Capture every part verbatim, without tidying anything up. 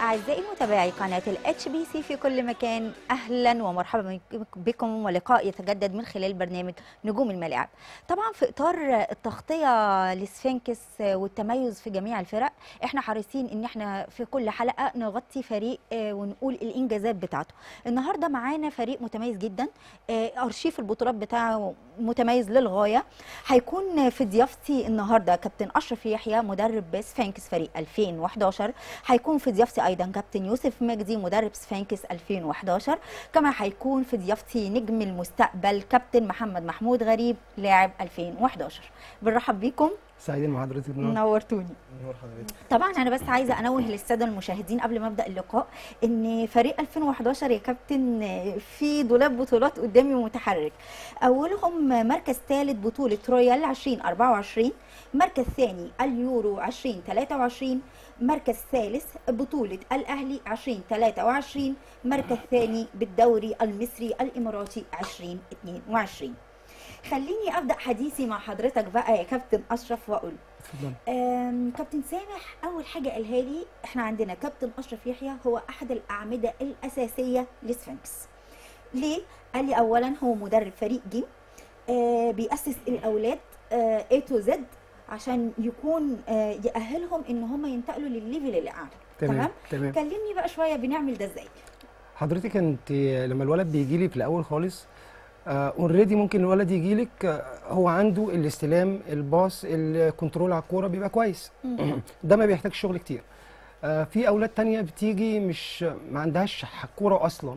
أعزائي متابعي قناة الاتش بي سي في كل مكان، أهلا ومرحبا بكم ولقاء يتجدد من خلال برنامج نجوم الملاعب. طبعا في إطار التغطية لسفنكس والتميز في جميع الفرق، احنا حريصين ان احنا في كل حلقة نغطي فريق ونقول الإنجازات بتاعته. النهاردة معانا فريق متميز جدا، أرشيف البطولات بتاعه متميز للغاية. هيكون في ضيافتي النهاردة كابتن أشرف يحيى مدرب سفنكس فريق ألفين وحداشر، هيكون في ضيافتي ايضا كابتن يوسف مجدي مدرب سفنكس ألفين وحداشر، كما هيكون في ضيافتي نجم المستقبل كابتن محمد محمود غريب لاعب ألفين وحداشر. بنرحب بيكم، سعيدين مع حضرتك، نورتوني. نور حضرتك. طبعا انا بس عايزه انوه للساده المشاهدين قبل ما ابدا اللقاء ان فريق ألفين وحداشر يا كابتن في دولاب بطولات قدامي متحرك. اولهم مركز ثالث بطوله رويال ألفين وأربعة وعشرين، مركز ثاني اليورو ألفين وثلاثة وعشرين، مركز ثالث بطوله الاهلي ألفين وثلاثة وعشرين، مركز ثاني بالدوري المصري الاماراتي ألفين واثنين وعشرين. خليني ابدا حديثي مع حضرتك بقى يا كابتن اشرف واقول اتفضل. كابتن سامح، اول حاجه قالها لي احنا عندنا كابتن اشرف يحيى هو احد الاعمده الاساسيه لسفنكس. ليه؟ قال لي اولا هو مدرب فريق جيم، آه بيأسس الاولاد آه A to Z عشان يكون آه يأهلهم ان هم ينتقلوا للليفل اللي اعلى. تمام تمام. كلمني بقى شويه بنعمل ده ازاي؟ حضرتك انت لما الولد بيجي لي في الاول خالص اوريدي آه ممكن الولد يجي لك آه هو عنده الاستلام، الباص، الكنترول على الكوره بيبقى كويس. ده ما بيحتاجش شغل كتير. آه في اولاد تانية بتيجي مش ما عندهاش كوره اصلا،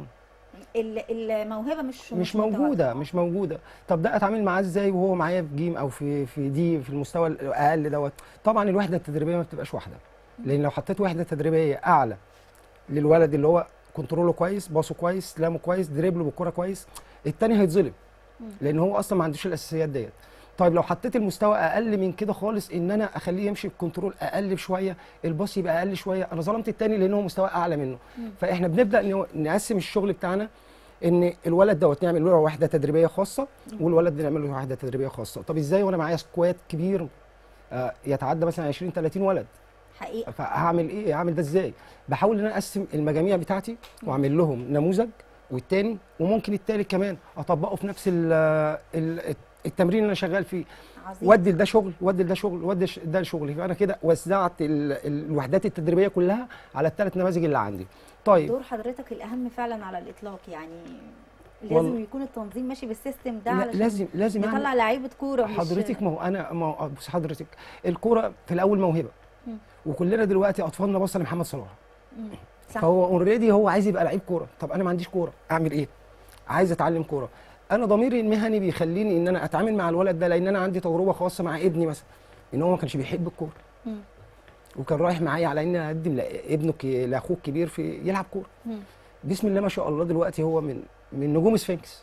الموهبه مش مش موجوده مش موجوده. طب ده اتعامل معاه ازاي وهو معايا في جيم او في في دي في المستوى الاقل دوت؟ طبعا الوحده التدريبيه ما بتبقاش واحده، لان لو حطيت وحده تدريبيه اعلى للولد اللي هو كنتروله كويس، باصه كويس، سلامه كويس، دريبله بالكوره كويس، التاني هيتظلم لان هو اصلا ما عندوش الاساسيات ديت. طيب لو حطيت المستوى اقل من كده خالص، ان انا اخليه يمشي بكنترول اقل شويه، الباص يبقى اقل شويه، انا ظلمت التاني لان هو مستوى اعلى منه. مم. فاحنا بنبدا نقسم الشغل بتاعنا ان الولد دوت نعمل له وحده تدريبيه خاصه، والولد ده نعمل له وحده تدريبيه خاصه. طب ازاي وانا معايا سكواد كبير آه يتعدى مثلا عشرين ثلاثين ولد حقيقه؟ فهعمل ايه؟ هعمل ده ازاي؟ بحاول ان انا اقسم المجاميع بتاعتي واعمل لهم نموذج، والتاني وممكن التالت كمان اطبقه في نفس ال ال التمرين اللي انا شغال فيه. ودي ده شغل، ودي ده شغل، ودي ده شغل. فانا كده وزعت الوحدات التدريبيه كلها على الثلاث نماذج اللي عندي. طيب دور حضرتك الاهم فعلا على الاطلاق، يعني لازم وال... يكون التنظيم ماشي بالسيستم ده علشان لازم لازم نطلع لعيبه كوره. حضرتك ما هو انا ما هو بص حضرتك، الكوره في الاول موهبه، م. وكلنا دلوقتي اطفالنا باصه لمحمد صلاح، فهو اوريدي هو عايز يبقى لعيب كوره. طب انا ما عنديش كوره، اعمل ايه؟ عايز اتعلم كوره. انا ضميري المهني بيخليني ان انا اتعامل مع الولد ده، لان انا عندي تجربه خاصه مع ابني مثلا، ان هو ما كانش بيحب الكوره، وكان رايح معايا على ان اقدم لابنه لاخوه الكبير في يلعب كوره. بسم الله ما شاء الله دلوقتي هو من من نجوم سفنكس.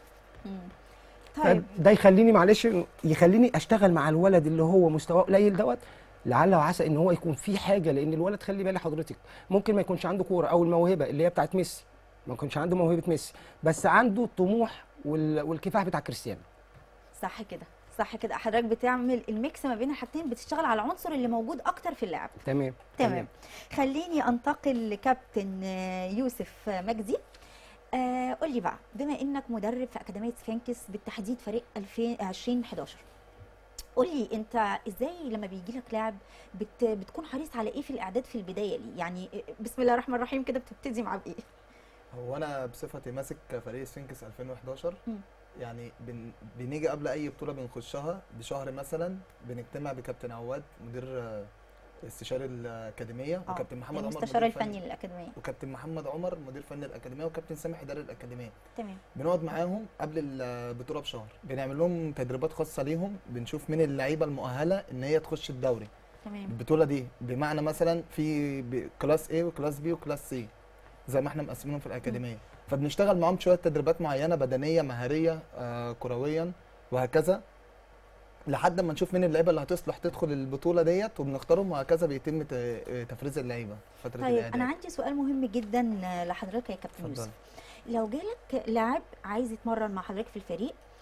طيب ده يخليني معلش يخليني اشتغل مع الولد اللي هو مستواه قليل دوت، لعل وعسى ان هو يكون في حاجه. لان الولد خلي بالي حضرتك ممكن ما يكونش عنده كوره او الموهبه اللي هي بتاعت ميسي، ما يكونش عنده موهبه ميسي، بس عنده الطموح والكفاح بتاع كريستيانو. صح كده، صح كده. حضرتك بتعمل الميكس ما بين الحاجتين، بتشتغل على العنصر اللي موجود اكتر في اللعب. تمام تمام, تمام. خليني انتقل لكابتن يوسف مجدي. آه قول لي بقى، بما انك مدرب في اكاديميه سفنكس بالتحديد فريق ألفين وحداشر، قول لي انت ازاي لما بيجي لك لاعب بت بتكون حريص على ايه في الاعداد في البدايه ليه؟ يعني بسم الله الرحمن الرحيم كده بتبتدي معاه بايه؟ هو انا بصفتي ماسك فريق سفنكس ألفين وحداشر، م. يعني بن... بنيجي قبل اي بطوله بنخشها بشهر مثلا، بنجتمع بكابتن عواد مدير استشاري الاكاديميه، أوه. وكابتن محمد عمر المستشار الفني للاكاديميه، وكابتن محمد عمر مدير فني الاكاديميه، وكابتن سامح اداري الاكاديميه. تمام. بنقعد معاهم قبل البطوله بشهر، بنعمل لهم تدريبات خاصه ليهم، بنشوف مين اللعيبه المؤهله ان هي تخش الدوري. تمام. البطوله دي بمعنى مثلا في كلاس A وكلاس B وكلاس C زي ما احنا مقسمينهم في الاكاديميه، فبنشتغل معاهم شويه تدريبات معينه بدنيه مهاريه آه كرويا وهكذا، لحد ما نشوف مين اللعيبه اللي هتصلح تدخل البطوله ديت، وبنختارهم وهكذا بيتم تفريز اللعيبه فتره طيب الاعداد. انا عندي سؤال مهم جدا لحضرتك يا كابتن يوسف. لو جالك لاعب عايز يتمرن مع حضرتك في الفريق،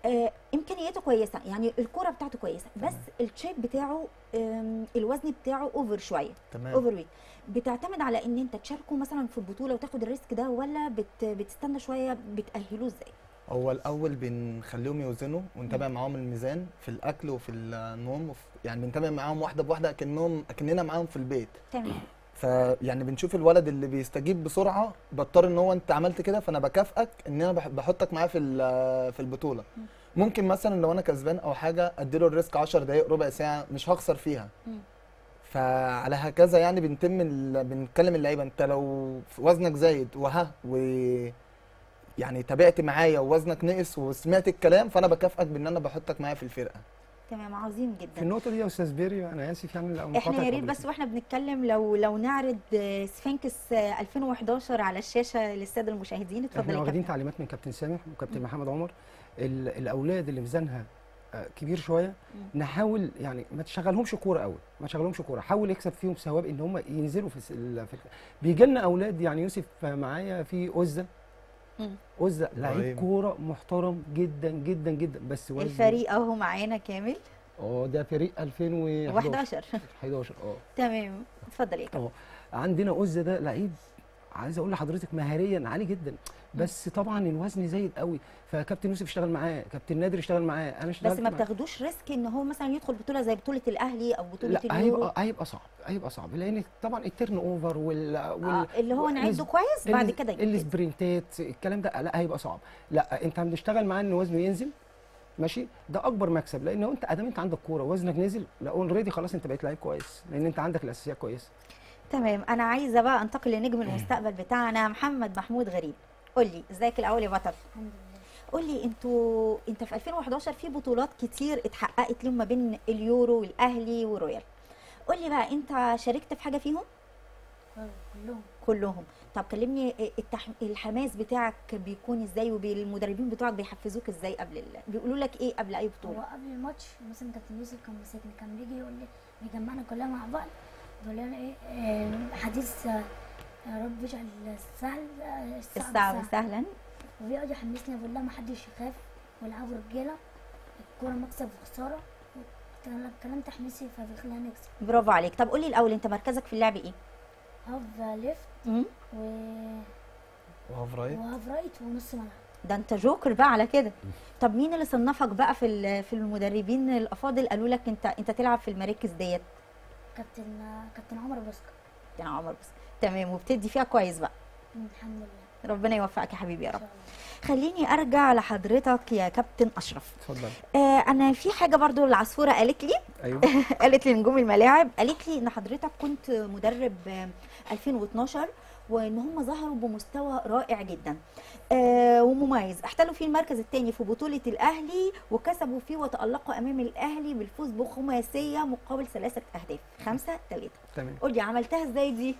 آه امكانياته كويسه، يعني الكوره بتاعته كويسه، بس الشيب بتاعه آم، الوزن بتاعه اوفر شويه، تمام. اوفر ويت. بتعتمد على ان انت تشاركه مثلا في البطوله وتاخد الريسك ده، ولا بت بتستنى شويه؟ بتاهلوه ازاي؟ هو الاول بنخليهم يوزنوا ونتابع معاهم الميزان في الاكل وفي النوم وفي يعني بنتابع معاهم واحده بواحده اكنهم اكننا معاهم في البيت. تمام. فيعني بنشوف الولد اللي بيستجيب بسرعه، بضطر ان هو انت عملت كده فانا بكافئك ان انا بح- بحطك معايا في ال- في البطوله. ممكن مثلا لو انا كسبان او حاجه اديله الريسك عشر دقائق ربع ساعه مش هخسر فيها. مم. فعلى هكذا يعني بنتم ال... بنتكلم اللعيبه انت لو في وزنك زايد وها و يعني تابعت معايا ووزنك نقص وسمعت الكلام فانا بكافئك بان انا بحطك معايا في الفرقه. تمام، عظيم في جدا. النقطه دي يا استاذ بيري انا اسف يعني لو احنا مقاطعة يا ريت حضرتك. بس واحنا بنتكلم لو لو نعرض آه، سفنكس آه، ألفين وحداشر على الشاشه للساده المشاهدين. اتفضل احنا يا واخدين كابتن. تعليمات من كابتن سامح وكابتن محمد عمر، ال- الاولاد اللي ميزانها آه، كبير شويه نحاول يعني ما تشغلهمش كوره قوي، ما تشغلهمش كوره، حاول يكسب فيهم ثواب ان هم ينزلوا في الس- ال- في بيجي لنا اولاد يعني يوسف معايا في أزة مم. أزة لعيب إبراهيم. كوره محترم جدا جدا جدا، بس وزنه الفريق اهو معانا كامل. اه ده فريق ألفين وحداشر وحداشر. حداشر اه تمام، اتفضل يا كابتن. اه عندنا أزة ده لعيب عايز اقول لحضرتك مهاريا عالي جدا، بس طبعا الوزن زايد قوي، فكابتن يوسف اشتغل معاه، كابتن نادر اشتغل معاه، انا اشتغلت بس ما معاه. بتاخدوش ريسك ان هو مثلا يدخل بطوله زي بطوله الاهلي او بطوله لا اليورو؟ هيبقى هيبقى صعب، هيبقى صعب لان طبعا التيرن اوفر وال, وال... آه اللي هو نعده كويس بعد كده يبتدي. السبرنتات الكلام ده لا هيبقى صعب. لا انت بنشتغل معاه ان وزنه ينزل ماشي، ده اكبر مكسب، لان انت ادام انت عندك كوره وزنك نزل لا اوريدي خلاص انت بقيت لعيب كويس، لان انت عندك الاساسيات كويسه. تمام. انا عايزه بقى انتقل لنجم المستقبل بتاعنا محمد محمود غريب. قول لي ازيك الاول يا بطل؟ الحمد لله. قول لي انتوا انت في ألفين وحداشر في بطولات كتير اتحققت لهم ما بين اليورو والاهلي ورويال. قول لي بقى انت شاركت في حاجه فيهم؟ آه، كلهم. كلهم. طب كلمني التح... الحماس بتاعك بيكون ازاي، والمدربين بتوعك بيحفزوك ازاي قبل ال... بيقولوا لك ايه قبل اي هو بطوله؟ قبل الماتش مثلا كابتن يوسف كان ماسكني، كان بيجي يقول لي بيجمعنا كلنا مع بعض بيقول لنا ايه آه، حديث آه، يا رب اجعل السهل آه، الصعب الصعب سهل. سهلا. وبيقعد يحمسني يقول لها ما حدش يخاف والعبوا رجاله، الكوره مكسب وخساره، كان كلام تحميسي فبيخلينا نكسب. برافو عليك. طب قول لي الاول انت مركزك في اللعب ايه؟ هاف ليفت امم و وهاف رايت. وهاف رايت ونص ملعب. ده انت جوكر بقى على كده. طب مين اللي صنفك بقى في ال- في المدربين الافاضل قالوا لك انت انت تلعب في المراكز ديت؟ كابتن كابتن عمر بسكة. كابتن عمر بس. تمام، وبتدي فيها كويس بقى. الحمد لله. ربنا يوفقك يا حبيبي يا ان رب. شاء الله. خليني ارجع لحضرتك يا كابتن اشرف. اتفضل. آه انا في حاجه برضو العصفوره قالت لي ايوه قالت لي نجوم الملاعب، قالت لي ان حضرتك كنت مدرب آه، ألفين واتناشر وان هم ظهروا بمستوى رائع جدا آه ومميز، احتلوا فيه المركز الثاني في بطوله الاهلي وكسبوا فيه وتالقوا امام الاهلي بالفوز بخماسيه مقابل ثلاثه اهداف خمسة ثلاثة. تمام. قول لي عملتها ازاي دي؟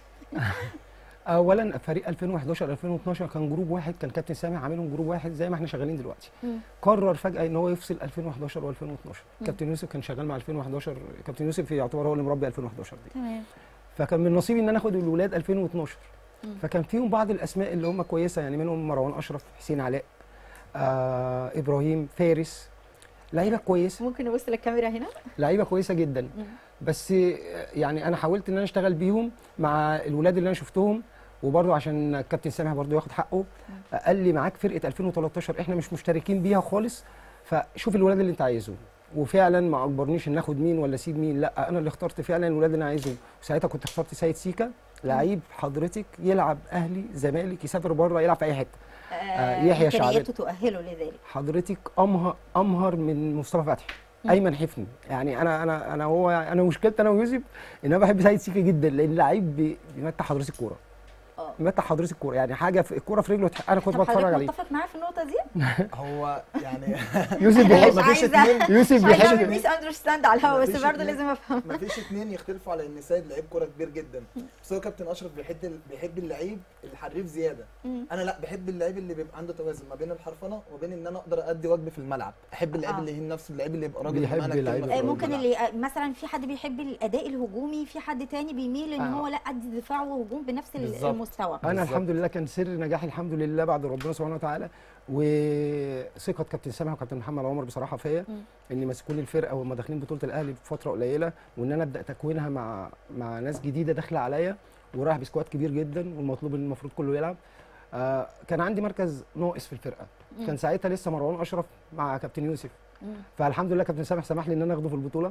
اولا فريق ألفين وحداشر ألفين واتناشر كان جروب واحد، كان كابتن سامح عاملهم جروب واحد زي ما احنا شغالين دلوقتي. مم. قرر فجاه ان هو يفصل ألفين وحداشر و2012. مم. كابتن يوسف كان شغال مع ألفين وحداشر، كابتن يوسف يعتبر هو اللي مربي ألفين وحداشر دي، تمام. فكان من نصيبي ان انا اخد الولاد ألفين واتناشر. مم. فكان فيهم بعض الاسماء اللي هم كويسه، يعني منهم مروان اشرف، حسين علاء، آه ابراهيم، فارس، لعيبه كويسه، ممكن نبص للكاميرا هنا؟ لعيبه كويسه جدا. مم. بس يعني انا حاولت ان انا اشتغل بيهم مع الولاد اللي انا شفتهم، وبرضه عشان الكابتن سامح برضه ياخد حقه قال لي معاك فرقه ألفين وتلتاشر احنا مش مشتركين بيها خالص، فشوف الولاد اللي انت عايزهم. وفعلا ما اجبرنيش ان اخد مين ولا اسيب مين، لا انا اللي اخترت فعلا الولاد اللي انا عايزهم. وساعتها كنت اخترت سيد سيكا، لعيب حضرتك يلعب اهلي زمالك يسافر بره يلعب في اي حته. آه يحيى شعبان. امكانياته تؤهله لذلك. حضرتك امهر امهر من مصطفى فتحي، مم. ايمن حفني، يعني انا انا انا هو انا مشكلتي انا ويوسف ان انا بحب سيد سيكا جدا، لان لعيب بي- بيمتع حضرتك كوره، اه بيمتع حضرتك كوره، يعني حاجه في الكوره في رجله تح- انا كنت طب بتفرج حضرتك عليه. متفق معاه في النقطه دي؟ هو يعني يوسف أنا بيحب مش مفيش عايزة- اتنين يوسف مش عايزه اعمل بيحب ميس اندرستاند على الهوا، بس مفيش برضه اتنين. لازم افهم. مفيش اتنين يختلفوا على ان سيد لعيب كوره كبير جدا، بس هو كابتن اشرف بيحب ال- بيحب اللعيب الحريف زياده. مم. انا لا بحب اللعيب اللي بيبقى عنده توازن ما بين الحرفنه وبين ان انا اقدر ادي واجبي في الملعب، احب اللعيب آه. اللي يهين نفسه، اللعيب اللي يبقى راجل بيحب بمعنى الكلمة اللعيب في آه، الراجل. ممكن الملعب. اللي آه، مثلا في حد بيحب الاداء الهجومي، في حد تاني بيميل ان آه. هو لا ادي دفاع وهجوم بنفس ال- بالظبط. المستوى. المستوى. انا بالظبط. الحمد لله كان سر نجاحي الحمد لله بعد ربنا سبحانه وتعالى وثقه كابتن سامح وكابتن محمد عمر بصراحه فيا، مم. اني ماسكوا لي الفرقه وهم داخلين بطوله الاهلي بفتره قليله، وان انا ابدا تكوينها مع مع ناس جديده داخله عليا، ورايح بسكواد كبير جدا والمطلوب ان المفروض كله يلعب. آه كان عندي مركز ناقص في الفرقه، مم. كان ساعتها لسه مروان اشرف مع كابتن يوسف، مم. فالحمد لله كابتن سامح سمح لي ان انا اخده في البطوله.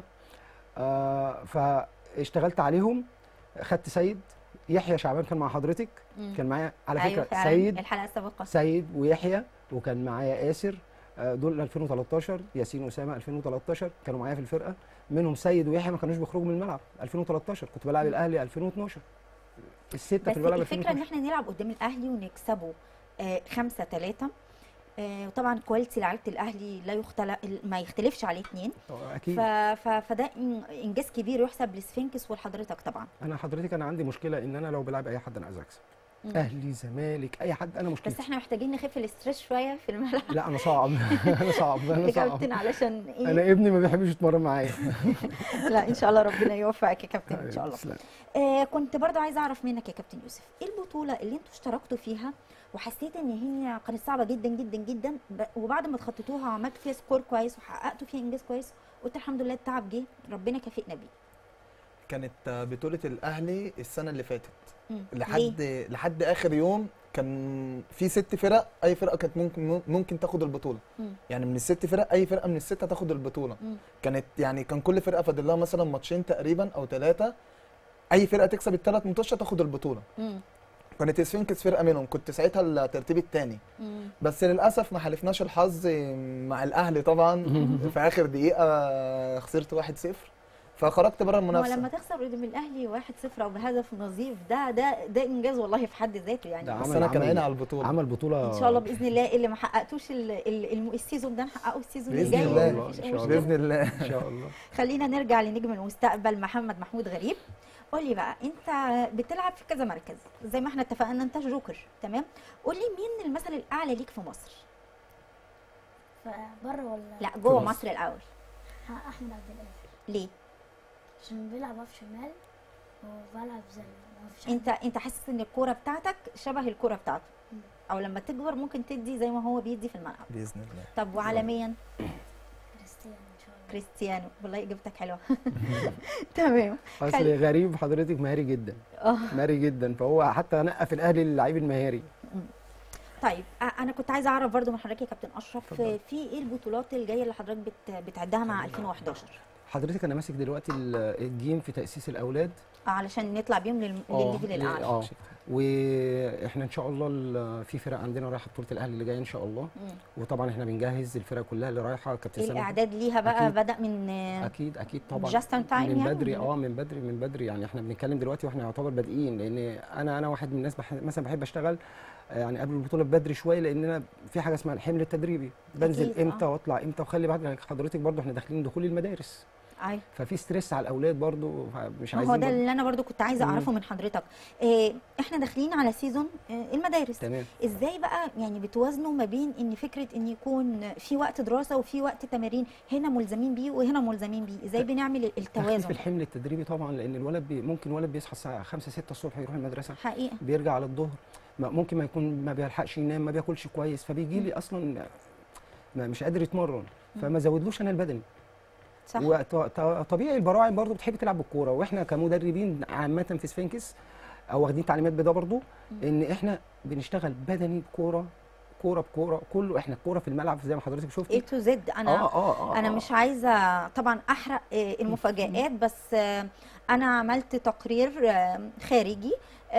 آه فاشتغلت عليهم، خدت سيد يحيى شعبان كان مع حضرتك، مم. كان معايا على فكره أيوة فعلا. سيد الحلقه السابقه سيد ويحيى، وكان معايا ياسر، آه، دول ألفين وتلتاشر، ياسين واسامه ألفين وتلتاشر كانوا معايا في الفرقه، منهم سيد ويحيى ما كانوش بيخرجوا من الملعب. ألفين وتلتاشر كنت بلعب الاهلي ألفين واتناشر، السته بس في الملعب الفكره ان ألفين واتناشر. احنا نلعب قدام الاهلي ونكسبه آه خمسة ثلاثة. آه وطبعا كواليتي لعيبه الاهلي لا يختلف ما يختلفش عليه اثنين. آه، اكيد. ف... ف... فده إن- انجاز كبير يحسب لسفنكس ولحضرتك طبعا. انا حضرتك انا عندي مشكله ان انا لو بلعب اي حد انا عايز اكسب، مم. اهلي زمالك اي حد انا بس مشكلتي. احنا محتاجين نخف الاستريس شويه في الملعب لا انا صعب انا صعب انا يا صعب كابتن علشان ايه. انا ابني ما بيحبش يتمرن معايا. لا ان شاء الله ربنا يوفقك يا كابتن ان شاء الله. تسلم. آه كنت برضو عايزه اعرف منك يا كابتن يوسف، ايه البطوله اللي انتوا اشتركتوا فيها وحسيت ان هي كانت صعبه جدا جدا جدا، ب- وبعد ما تخططوها وعملتوا فيها سكور كويس وحققتوا فيها انجاز كويس قلت الحمد لله التعب جه ربنا كافئنا بيه؟ كانت آه، بطوله الاهلي السنه اللي فاتت مم. ليه؟ لحد لحد اخر يوم كان في ست فرق، اي فرقه كانت ممكن ممكن تاخد البطوله. مم. يعني من الست فرق اي فرقه من السته تاخد البطوله. مم. كانت يعني كان كل فرقه فاضل لها مثلا ماتشين تقريبا او ثلاثه، اي فرقه تكسب الثلاث ماتشات تاخد البطوله. مم. كانت سفنكس فرقه منهم، كنت ساعتها الترتيب الثاني، مم. بس للاسف ما حالفناش الحظ مع الاهلي طبعا. في اخر دقيقه خسرت واحد صفر فخرجت بره هو المنافسه. لما تخسر قدام الاهلي واحد صفر او بهدف نظيف ده ده ده انجاز والله في حد ذاته يعني. ده بس عمل- انا كان عمل- عيني على البطوله. عمل بطوله ان شاء الله باذن الله اللي ما حققتوش ال- ال- الم- السيزون ده نحققه السيزون بإذن الجاي الله. مفيش إن أي شاء مشكلة. باذن الله. ان شاء الله. خلينا نرجع لنجم المستقبل محمد محمود غريب. قول لي بقى انت بتلعب في كذا مركز زي ما احنا اتفقنا انت جوكر تمام. قول لي مين المثل الاعلى ليك في مصر؟ بره ولا لا جوه مصر. مصر الاول. ها، احمد عبد القادر ليه؟ عشان بيلعب باف شمال وبلعب زي ما فيش انت انت حاسس ان الكوره بتاعتك شبه الكوره بتاعته او لما تكبر ممكن تدي زي ما هو بيدي في الملعب. باذن الله. طب وعالميا؟ كريستيانو ان شاء الله. كريستيانو. والله اجابتك حلوه. تمام. اصل غريب حضرتك مهاري جدا، اه مهاري جدا، فهو حتى نقى في الاهلي اللعيب المهاري. طيب أ- انا كنت عايزه اعرف برضو من حضرتك يا كابتن اشرف اتفضل. في ايه البطولات الجايه اللي حضرتك بت... بتعدها مع ألفين وحداشر حضرتك انا ماسك دلوقتي ال- الجيم في تاسيس الاولاد. علشان نطلع بيهم لل... آه، للليفل الاعلى. اه واحنا ان شاء الله ال- في فرق عندنا رايحه بطوله الاهلي اللي جايه ان شاء الله، مم. وطبعا احنا بنجهز الفرق كلها اللي رايحه. كابتن ايه سامح الاعداد ليها بقى أكيد. بدا من اكيد اكيد طبعا جاست ان تايم من يعني بدري. ولا؟ اه من بدري من بدري يعني احنا بنتكلم دلوقتي واحنا يعتبر بادئين، لان انا انا واحد من الناس بح... مثلا بحب اشتغل يعني قبل البطوله ببدري شويه، لان انا في حاجه اسمها الحمل التدريبي، بنزل أكيد، امتى آه. واطلع امتى، وخلي بالك حضرتك برضو احنا داخلين دخول المدارس، ايوه ففي ستريس على الاولاد برضو، مش ما عايزين هو ده برضو- اللي انا برضو كنت عايزه مم. اعرفه من حضرتك. إيه احنا داخلين على سيزون إيه المدارس. تمام. ازاي بقى يعني بتوازنوا ما بين ان فكره ان يكون في وقت دراسه وفي وقت تمارين، هنا ملزمين بيه وهنا ملزمين بيه، ازاي بنعمل تخفيف التوازن؟ الحمل التدريبي طبعا، لان الولد بي ممكن ولد بيصحى الساعه خمسة ستة الصبح يروح المدرسه، حقيقه. بيرجع على الظهر ما- ممكن ما يكون ما بيلحقش ينام، ما بياكلش كويس، فبيجي لي اصلا ما مش قادر يتمرن، فما زودلوش انا البدني. صح. وطبيعي البراعم برضو بتحب تلعب بالكوره، واحنا كمدربين عامه في سفنكس او واخدين تعليمات بده برضو ان احنا بنشتغل بدني بكوره، كوره بكوره، كله احنا الكوره في الملعب زي ما حضرتك شفتي. اي تو زد. انا اه اه اه انا آه. مش عايزه طبعا احرق آه، المفاجآت، بس آه، انا عملت تقرير آه، خارجي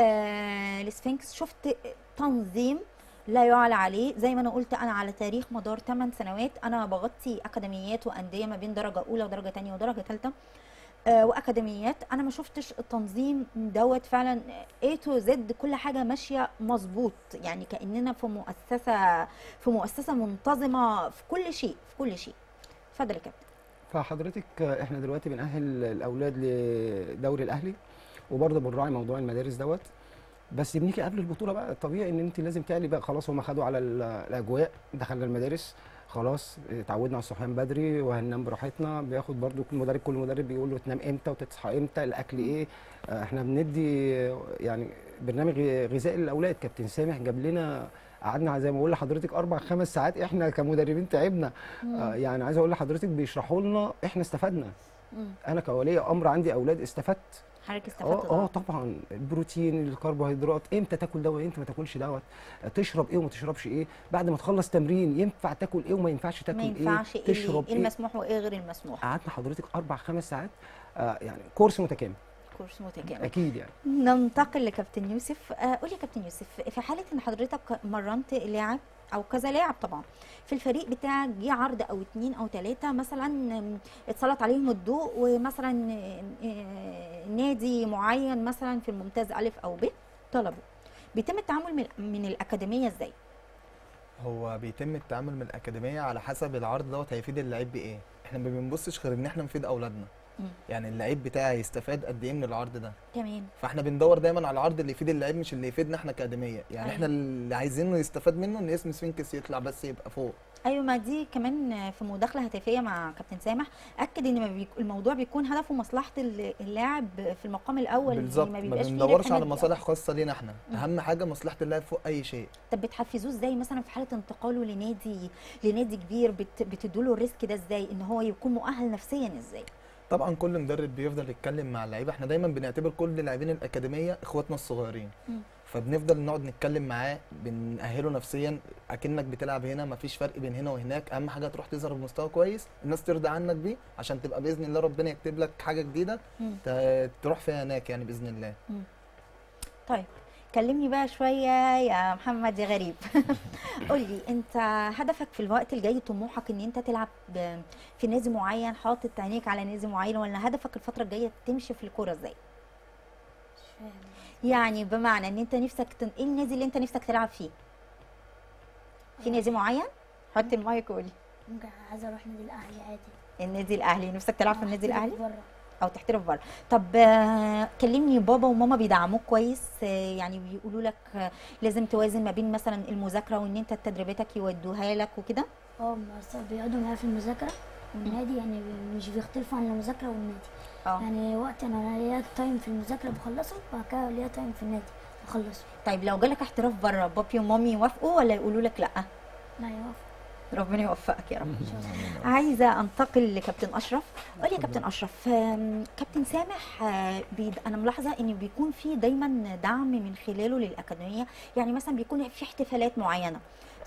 آه، لسفنكس، شفت تنظيم لا يعلى عليه. زي ما انا قلت انا على تاريخ مدار ثماني سنوات انا بغطي اكاديميات وانديه ما بين درجه اولى ودرجه ثانيه ودرجه ثالثه آه، واكاديميات. انا ما شفتش التنظيم دوت فعلا A to Z، كل حاجه ماشيه مظبوط، يعني كاننا في مؤسسه في مؤسسه منتظمه في كل شيء في كل شيء. اتفضل يا كابتن. فحضرتك احنا دلوقتي بنأهل الاولاد لدوري الاهلي، وبرضه بنراعي موضوع المدارس دوت، بس بنيجي قبل البطوله بقى طبيعي ان انت لازم تعلي بقى، خلاص هم خدوا على ال- الاجواء، دخلنا المدارس خلاص اتعودنا على الصحيان بدري وهننام براحتنا. بياخد برضو كل مدرب كل مدرب بيقول له تنام امتى وتصحى امتى، الاكل ايه. آه، احنا بندي يعني برنامج غذائي للاولاد. كابتن سامح جاب لنا، قعدنا زي ما بقول لحضرتك اربع خمس ساعات احنا كمدربين تعبنا. آه يعني عايز اقول لحضرتك بيشرحوا لنا احنا استفدنا. مم. انا كولي امر عندي اولاد استفدت. حضرتك استفدت اه اه طبعا. طبعا البروتين الكربوهيدرات امتى تاكل دوت امتى ما تاكلش دوت، تشرب ايه وما تشربش ايه، بعد ما تخلص تمرين ينفع تاكل ايه وما ينفعش تاكل ما ايه، ينفعش ايه تشرب ايه المسموح وايه غير المسموح. قعدنا حضرتك اربع خمس ساعات. آه يعني كورس متكامل كورس متكامل. اكيد يعني. ننتقل لكابتن يوسف. آه قولي يا كابتن يوسف، في حاله ان حضرتك مرنت لاعب او كذا لاعب طبعا في الفريق بتاعك، جه عرض او اتنين او تلاته مثلا آم، اتسلط عليهم الضوء، ومثلا آه، نادي معين مثلا في الممتاز الف او ب طلبوا، بيتم التعامل من من الاكاديميه ازاي؟ هو بيتم التعامل من الاكاديميه على حسب العرض دوت هيفيد اللعيب بايه. احنا ما بنبصش غير ان احنا نفيد اولادنا. مم. يعني اللعيب بتاعي يستفاد قد ايه من العرض ده. تمام. فاحنا بندور دايما على العرض اللي يفيد اللعيب مش اللي يفيدنا احنا كاكاديميه. يعني أيوة. احنا اللي عايزينه يستفاد منه ان اسم سفينكس يطلع بس يبقى فوق. ايوه، ما دي كمان في مداخله هاتفيه مع كابتن سامح اكد ان ما بيك... الموضوع بيكون هدفه مصلحه اللاعب في المقام الاول. بالظبط، ما بيبقاش فيه بندورش ربح على مادي. مصالح خاصه لينا احنا. مم. اهم حاجه مصلحه اللاعب فوق اي شيء. طب بتحفزوه ازاي مثلا في حاله انتقاله لنادي لنادي كبير؟ بت... بتدوا له الريسك ده ازاي ان هو يكون مؤهل نفسيا ازاي؟ طبعا كل مدرب بيفضل يتكلم مع اللعيبه. احنا دايما بنعتبر كل لاعبين الاكاديميه اخواتنا الصغيرين. مم. فبنفضل نقعد نتكلم معاه، بنأهله نفسيا اكنك بتلعب هنا، مفيش فرق بين هنا وهناك. اهم حاجه تروح تظهر بمستوى كويس الناس ترضى عنك بيه، عشان تبقى باذن الله ربنا يكتب لك حاجه جديده مم. ت- تروح فيها هناك يعني باذن الله. مم. طيب كلمني بقى شويه يا محمد يا غريب. قول لي انت هدفك في الوقت الجاي، طموحك ان انت تلعب ب- في نادي معين، حاطط عينيك على نادي معين، ولا هدفك الفتره الجايه تمشي في الكوره ازاي؟ مش فاهم. يعني بمعنى ان انت نفسك تن... ايه النادي اللي انت نفسك تلعب فيه؟ في نادي معين؟ حط المايك وقولي. ممكن عايزه اروح نادي الاهلي عادي. النادي الاهلي، نفسك تلعب في النادي أحترف الاهلي بره. او تحترف بره. طب آه، كلمني، بابا وماما بيدعموك كويس؟ آه، يعني بيقولوا لك آه، لازم توازن ما بين مثلا المذاكره وان انت تدريباتك يودوها لك وكده؟ اه بس بيقعدوا معايا في المذاكره والنادي، يعني مش بيختلفوا عن المذاكره والنادي. اه. يعني وقت انا ليا تايم في المذاكره بخلصه، وبعد كده ليا تايم في النادي بخلصه. طيب لو جالك احتراف بره، بابي ومامي يوافقوا ولا يقولوا لك لا؟ لا يوافق ربنا يوفقك يا رب. ان شاء الله. عايزه انتقل لكابتن اشرف. قول لي يا كابتن اشرف، آم، كابتن سامح آه، بيد... انا ملاحظه ان بيكون في دايما دعم من خلاله للاكاديميه. يعني مثلا بيكون في احتفالات معينه،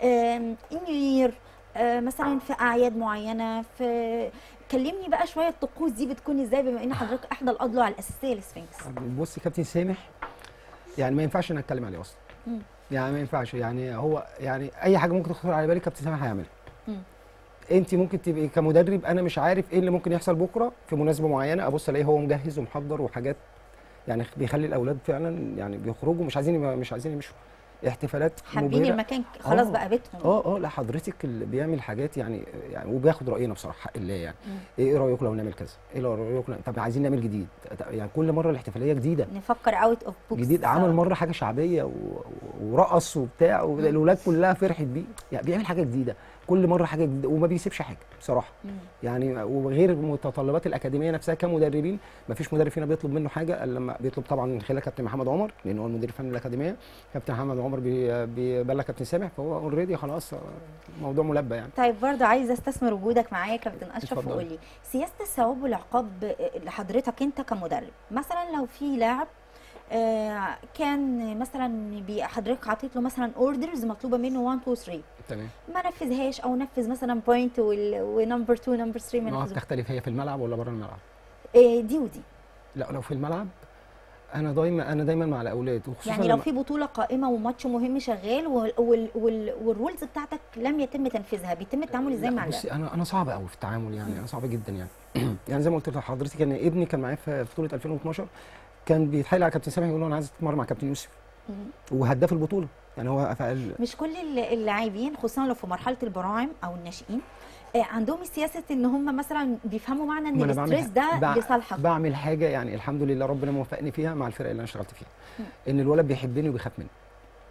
النيو يير مثلا، في اعياد معينه. في كلمني بقى شويه الطقوس دي بتكون ازاي، بما ان حضرتك احدى الاضلاع الاساسيه للسفنكس. بصي كابتن سامح يعني ما ينفعش ان اتكلم عليه اصلا. مم. يعني ما ينفعش، يعني هو يعني اي حاجه ممكن تخطر على بالك كابتن سامح هيعملها. مم. انت ممكن تبقي كمدرب انا مش عارف ايه اللي ممكن يحصل بكره في مناسبه معينه، ابص الاقيه هو مجهز ومحضر وحاجات، يعني بيخلي الاولاد فعلا يعني بيخرجوا مش عايزين مش عايزين يمشوا. احتفالات حابين مبهرة. المكان خلاص آه. بقى بيتهم. اه اه لا حضرتك اللي بيعمل حاجات يعني يعني وبياخد راينا بصراحه حق الله يعني. مم. ايه رايكم لو نعمل كذا؟ ايه رايكم لو- طب عايزين نعمل جديد، يعني كل مره الاحتفاليه جديده نفكر اوت اوف بوكس. جديد. عمل مره حاجه شعبيه و... ورقص وبتاع والاولاد كلها فرحت بيه. يعني بيعمل حاجه جديده كل مره، حاجه جديده وما بيسيبش حاجه بصراحه. مم. يعني وغير متطلبات الاكاديميه نفسها كمدربين، ما فيش مدرب فينا بيطلب منه حاجه الا لما بيطلب طبعا من خلال كابتن محمد عمر، لان هو المدير الفني للاكاديميه. كابتن محمد عمر بي... بيبلغ كابتن سامح، فهو اوريدي خلاص الموضوع ملبى يعني. طيب برضه عايزه استثمر وجودك معايا يا كابتن اشرف، اتفضل. وقول لي سياسه الثواب والعقاب لحضرتك انت كمدرب. مثلا لو في لاعب آه، كان مثلا بي- حضرتك عطيت له مثلا اوردرز مطلوبه منه واحد اتنين تلاته، تمام. ما نفذهاش او نفذ مثلا بوينت ونمبر اتنين نمبر تلاته ما ما نفذوش، بتختلف هي في الملعب ولا بره الملعب؟ آه، دي ودي. لا لو في الملعب انا دايما انا دايما مع الاولاد، وخصوصا يعني لو لما- في بطوله قائمه وماتش مهم شغال وال وال وال والرولز بتاعتك لم يتم تنفيذها، بيتم التعامل ازاي لا، مع اللاعب؟ بصي انا انا صعب قوي في التعامل، يعني انا صعب جدا يعني. يعني زي ما قلت لحضرتك ان ابني كان معايا في بطوله الفين واتناشر، كان بيتحايل على كابتن سامح يقول له انا عايز اتمرن مع كابتن يوسف، مم. وهداف البطوله. يعني هو فقال مش كل الل- اللاعبين خصوصا لو في مرحله البراعم او الناشئين آه، عندهم السياسه ان هم مثلا بيفهموا معنى ان ما أنا بعمل الاستريس ده بع- لصالحك. بعمل حاجه يعني الحمد لله ربنا موفقني فيها مع الفرقه اللي انا اشتغلت فيها، مم. ان الولد بيحبني وبيخاف مني.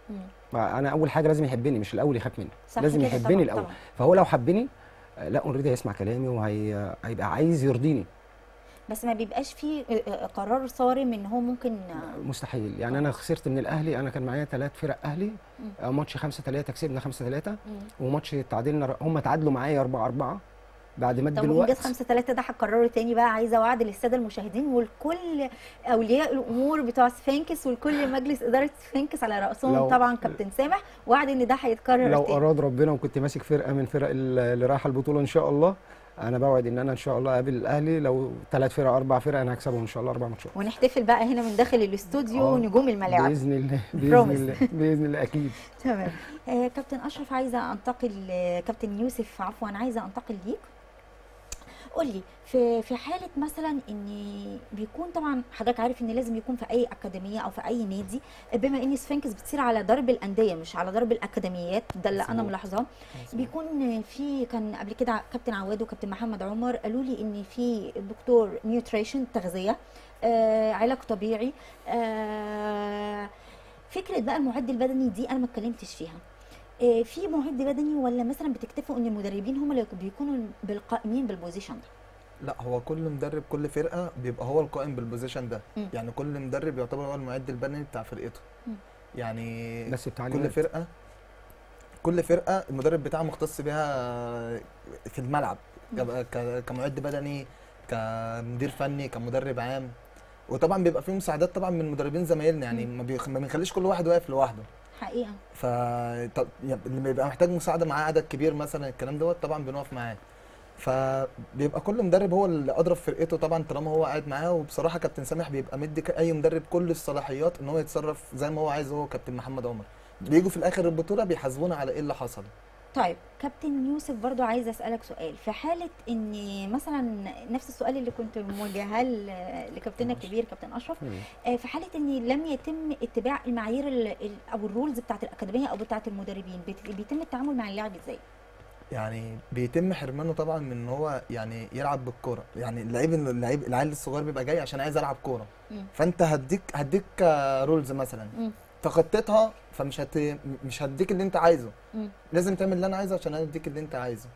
انا اول حاجه لازم يحبني، مش الاول يخاف مني، صح لازم كده يحبني طبعاً الاول. طبعاً. فهو لو حبني آه، لا اوريدي هيسمع كلامي وهيبقى عايز يرضيني. بس ما بيبقاش فيه آه، آه، قرار صارم ان هو ممكن آه، مستحيل. يعني انا خسرت من الاهلي، انا كان معايا ثلاث فرق اهلي، مم. آه، ماتش خمسة ثلاثة كسبنا خمسة ثلاثة، مم. وماتش تعادلنا، هم تعادلوا معايا أربعة أربعة بعد مد طب الوقت. وانجاز خمسة ثلاثة ده هتكرره تاني بقى؟ عايزه وعد للساده المشاهدين ولكل اولياء الامور بتوع سفنكس ولكل مجلس اداره سفنكس على راسهم لو- طبعا كابتن سامح، وعد ان ده هيتكرر لو تاني. اراد ربنا وكنت ماسك فرقه من فرق ال- اللي رايحه البطوله ان شاء الله، انا بوعد ان انا ان شاء الله اقابل الاهلي، لو ثلاث فرق اربع فرق انا هكسبهم ان شاء الله اربع ماتشات. ونحتفل بقى هنا من داخل الاستوديو آه، نجوم الملاعب. باذن الله باذن Promise. الله باذن الله اكيد. تمام. آه كابتن اشرف، عايزه انتقل آه، كابتن يوسف عفوا، عايزه انتقل ليك. قول لي في في حاله مثلا ان بيكون، طبعا حضرتك عارف ان لازم يكون في اي اكاديميه او في اي نادي، بما ان سفنكس بتصير على ضرب الانديه مش على ضرب الاكاديميات، ده اللي انا مظبوط. ملاحظاه. بيكون في، كان قبل كده كابتن عواد وكابتن محمد عمر قالوا لي ان في دكتور نيوتريشن تغذيه، آه علاج طبيعي، آه فكره بقى المعد البدني دي انا ما اتكلمتش فيها. آه في معد بدني ولا مثلا بتكتفوا ان المدربين هم اللي بيكونوا بالقائمين بالبوزيشن ده؟ لا، هو كل مدرب كل فرقه بيبقى هو القائم بالبوزيشن ده. مم. يعني كل مدرب يعتبر هو المعد البدني بتاع فرقته. مم. يعني بس بتاع كل الولاد. فرقه كل فرقه المدرب بتاعها مختص بيها في الملعب، مم. يبقى ك- كمعد بدني، كمدير فني، كمدرب عام. وطبعا بيبقى فيه مساعدات طبعا من مدربين زمايلنا، يعني مم. ما بيخ- ما بنخليش كل واحد واقف لوحده. حقيقه. ف ط- يعني اللي بيبقى محتاج مساعده معاه عدد كبير مثلا الكلام دوت طبعا بنقف معاه. فبيبقى كل مدرب هو اللي اضرب فرقته طبعا طالما هو قاعد معاه. وبصراحه كابتن سامح بيبقى مدي ك- اي مدرب كل الصلاحيات ان هو يتصرف زي ما هو عايز، هو كابتن محمد عمر. بيجوا في الاخر البطوله بيحاسبونا على ايه اللي حصل. طيب كابتن يوسف، برضو عايزه اسالك سؤال. في حاله ان مثلا نفس السؤال اللي كنت موجهاه ل- لكابتننا الكبير كابتن اشرف، مم. آه، في حاله ان لم يتم اتباع المعايير ال- ال- او الرولز بتاعت الاكاديميه او بتاعت المدربين، بت- بيتم التعامل مع اللاعب ازاي؟ يعني بيتم حرمانه طبعا من ان هو يعني يلعب بالكوره. يعني اللعيب اللعيب العيل الصغير بيبقى جاي عشان عايز العب كوره، مم. فانت هديك هديك رولز مثلا مم. تخطيتها، فمش هت مش هديك اللي انت عايزه. مم. لازم تعمل اللي انا عايزه عشان اديك اللي انت عايزه.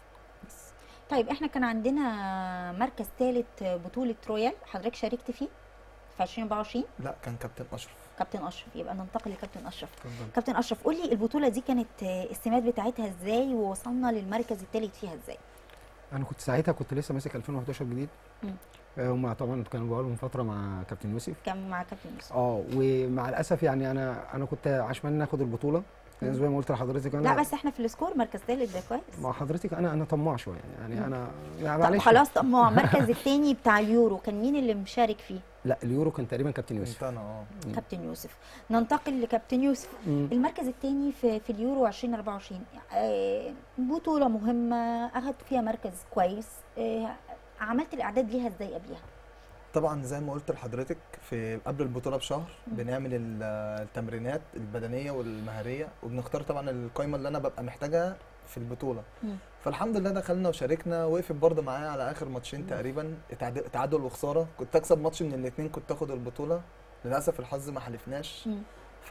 طيب احنا كان عندنا مركز ثالث بطوله رويال، حضرتك شاركت فيه في ألفين وأربعة وعشرين. لا، كان كابتن اشرف. كابتن اشرف، يبقى ننتقل لكابتن اشرف. اتفضل. كابتن اشرف، قول لي البطوله دي كانت آه، السمات بتاعتها ازاي ووصلنا للمركز الثالث فيها ازاي؟ انا كنت ساعتها كنت لسه ماسك ألفين وحداشر جديد. مم. آه، هم طبعا كانوا بقالهم فتره مع كابتن يوسف. كان مع كابتن يوسف. اه ومع الاسف يعني انا انا كنت عشان ناخد البطوله مم. زي ما قلت لحضرتك انا لا بس احنا في السكور مركز ثالث، ده كويس. مع حضرتك انا انا طماع شويه يعني مم. انا يعني طب معلش. خلاص، طب ما هو المركز الثاني بتاع اليورو كان مين اللي مشارك فيه؟ لا اليورو كان تقريبا كابتن يوسف. كنت انا اه مم. كابتن يوسف. ننتقل لكابتن يوسف. مم. المركز الثاني في في اليورو ألفين وأربعة وعشرين، آه، بطوله مهمه اخذت فيها مركز كويس، آه، عملت الاعداد ليها ازاي قبلها؟ طبعا زي ما قلت لحضرتك في قبل البطوله بشهر مم. بنعمل ال- التمرينات البدنيه والمهاريه، وبنختار طبعا القائمه اللي انا ببقى محتاجها في البطوله. مم. فالحمد لله دخلنا وشاركنا، وقفت برضه معايا على اخر ماتشين تقريبا، اتعاد- تعادل وخساره. كنت اكسب ماتش من الاثنين كنت اخد البطوله، للاسف الحظ ما حالفناش. مم. ف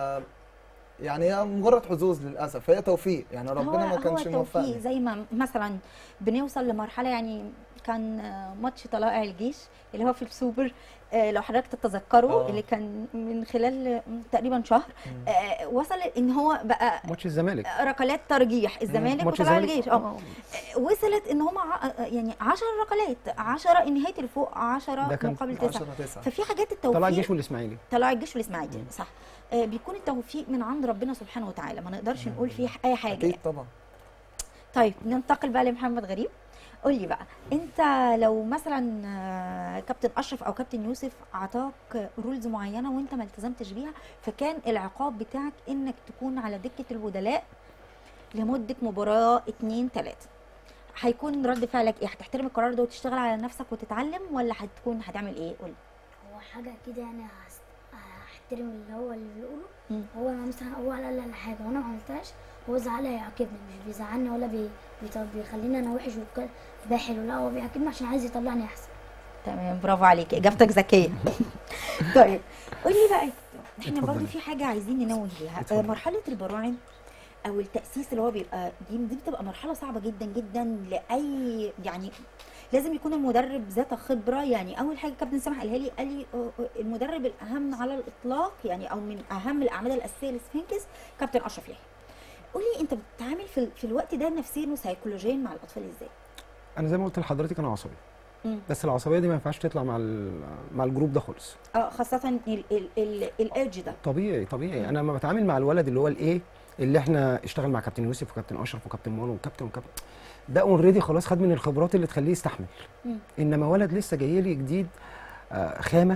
يعني هي مجرد حظوظ للاسف، هي توفيق يعني ربنا ما كانش هو توفيق، موفقني. زي ما مثلا بنوصل لمرحله، يعني كان آه، ماتش طلائع الجيش اللي هو في السوبر، آه، لو حضرتك تتذكروا، آه. اللي كان من خلال آه، تقريبا شهر، مم. آه، وصل ان هو بقى ماتش الزمالك. ركلات ترجيح الزمالك ماتش وطلائع الزمالك. الجيش. اه وصلت ان هم يعني عشر ركلات، عشرة النهايه الفوق عشرة ده كان مقابل تسعة. عشرة تسعة. ففي حاجات التوفيق. طلع الجيش والاسماعيلي. طلع الجيش والاسماعيلي، مم. صح. آه، بيكون التوفيق من عند ربنا سبحانه وتعالى، ما نقدرش نقول فيه اي حاجه. اكيد طبعا. طيب ننتقل بقى لمحمد غريب. قول لي بقى، انت لو مثلا آه، كابتن اشرف او كابتن يوسف عطاك رولز معينه وانت ما التزمتش بيها، فكان العقاب بتاعك انك تكون على دكه البدلاء لمده مباراه اتنين تلاته، هيكون رد فعلك ايه؟ هتحترم القرار ده وتشتغل على نفسك وتتعلم، ولا هتكون هتعمل ايه؟ قول لي. هو حاجه كده يعني هس- هحترم اللي هو اللي بيقوله. مم. هو انا مثلا هو قال لي على حاجه وانا ما عملتهاش، هو زعلها هيعاقبني، مش بيزعلني ولا بي... بيط- بيخليني انا وحش وك- ده حلو، لا هو بيعاقبني عشان عايز يطلعني احسن. تمام، برافو عليك، اجابتك ذكيه. طيب قول لي بقى، احنا اتفضلي. برضو في حاجه عايزين ننوه ليها. اتفضلي. آه، مرحله البراعم او التاسيس اللي هو بيبقى دي دي بتبقى مرحله صعبه جدا جدا لاي، يعني لازم يكون المدرب ذات خبره. يعني اول حاجه كابتن سامح قالها لي، قال لي آه، آه، المدرب الاهم على الاطلاق يعني او من اهم الاعمال الاساسيه للسفنكس كابتن اشرف يحيى. قولي انت بتتعامل في, في الوقت ده نفسيا وسيكولوجيا مع الاطفال ازاي؟ انا زي ما قلت لحضرتك انا عصبي، مم. بس العصبيه دي ما ينفعش تطلع مع ال- مع الجروب ده خالص. اه خاصه ال- ال- ال- الايدج ده. طبيعي طبيعي انا لما بتعامل مع الولد اللي هو الايه اللي احنا اشتغل مع كابتن يوسف وكابتن اشرف وكابتن مانو وكابتن وكابتن ده اوريدي خلاص خد من الخبرات اللي تخليه يستحمل. مم. انما ولد لسه جاي لي جديد آه، خامه،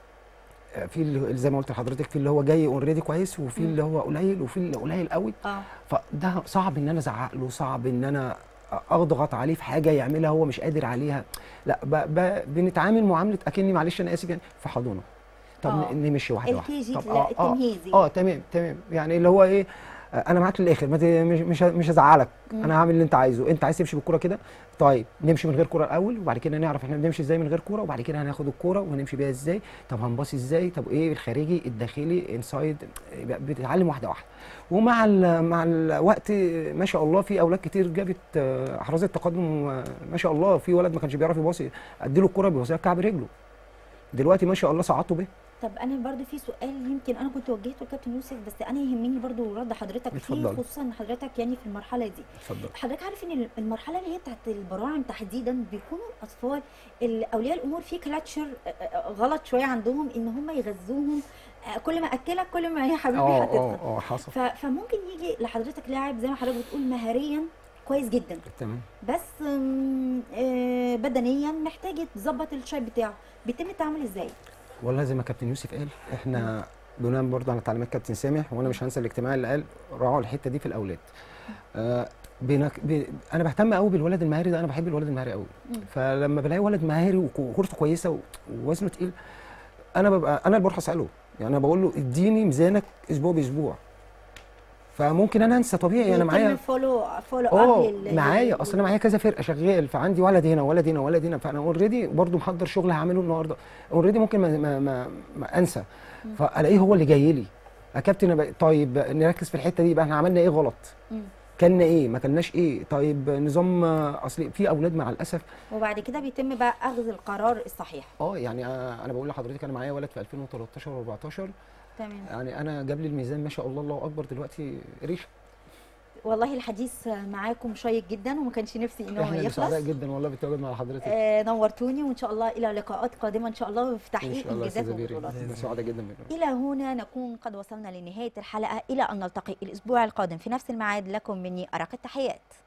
آه، في اللي زي ما قلت لحضرتك في اللي هو جاي اوريدي كويس وفي مم. اللي هو قليل وفي اللي قليل قوي. اه فده صعب ان انا ازعق له، صعب ان انا اضغط عليه في حاجه يعملها هو مش قادر عليها. لا ب... ب... بنتعامل معامله اكني معلش انا اسف يعني في حضانه. طب آه. ن- نمشي واحده الكي واحده. جي طب اه اه التمهيزي. اه تمام تمام يعني اللي هو ايه آه، انا معاك للاخر ما ت- مش مش مش هزعلك. مم. انا هعمل اللي انت عايزه. انت عايز تمشي بالكوره كده، طيب نمشي من غير كوره الاول وبعد كده نعرف احنا بنمشي ازاي من غير كوره وبعد كده هناخد الكوره وهنمشي بيها ازاي. طب هنباصي ازاي، طب ايه الخارجي الداخلي انسايد. بتتعلم واحده واحده. ومع ال- مع الوقت ما شاء الله في اولاد كتير جابت آه، احراز التقدم. آه، ما شاء الله في ولد ما كانش بيعرف يباصي اديله الكوره بيباصيها بكعب رجله، دلوقتي ما شاء الله صعدته به. طب انا برضو في سؤال يمكن انا كنت وجهته لكابتن يوسف، بس انا يهمني برضو رد حضرتك فيه، اتفضلي. خصوصا ان حضرتك يعني في المرحله دي. اتفضل. حضرتك عارف ان المرحله اللي هي بتاعت البراعم تحديدا بيكونوا الاطفال ال- اولياء الامور في كلاتشر غلط شويه عندهم ان هم يغذوهم. آه، كل ما اكلك كل ما يا حبيبي اه هتتخن. اه اه حصل. ف- فممكن يجي لحضرتك لاعب زي ما حضرتك بتقول مهاريا كويس جدا، تمام. بس آم، آه، بدنيا محتاج تظبط الشايب بتاعه، بيتم التعامل ازاي؟ والله زي ما كابتن يوسف قال احنا بناء برضه على تعليمات كابتن سامح، وانا مش هنسى الاجتماع اللي قال راعوا الحته دي في الاولاد. آه بنك... ب... انا بهتم قوي بالولد المهاري ده، انا بحب الولد المهاري قوي. مم. فلما بلاقي ولد مهاري وكورته كويسه و- ووزنه تقيل انا ببقى انا اللي بروح اساله، يعني انا بقول له اديني ميزانك اسبوع باسبوع. فممكن انا انسى طبيعي انا معايا فولو فولو اه اب معايا اصل انا معايا كذا فرقه شغال، فعندي ولد هنا ولد هنا ولد هنا، فانا اوريدي برضو محضر شغل هعمله النهارده اوريدي ممكن ما, ما, ما, ما انسى. فالاقيه هو اللي جاي لي يا كابتن أنا بقى- طيب نركز في الحته دي يبقى احنا عملنا ايه غلط، كلنا ايه ما كلناش ايه، طيب نظام اصل في اولاد مع الاسف. وبعد كده بيتم بقى اخذ القرار الصحيح. اه يعني آه، انا بقول لحضرتك انا معايا ولد في ألفين وتلتاشر وأربعتاشر، تمام. يعني انا جاب لي الميزان ما شاء الله الله اكبر دلوقتي ريشه. والله الحديث معاكم شيق جدا وما كانش نفسي ان هو احنا اللي يخلص. سعداء جدا والله بالتواجد مع حضرتك. آه نورتوني، وان شاء الله الى لقاءات قادمه ان شاء الله في ان تحقيق شاء الله يا انجازات استاذه بيري وبطولات. أنا سعداء جدا بك. الى هنا نكون قد وصلنا لنهايه الحلقه، الى ان نلتقي الاسبوع القادم في نفس الميعاد، لكم مني ارق التحيات.